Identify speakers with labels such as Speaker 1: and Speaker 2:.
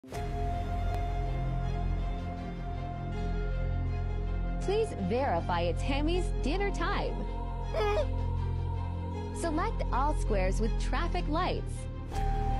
Speaker 1: Please verify it's Hammy's dinner time. Select all squares with traffic lights.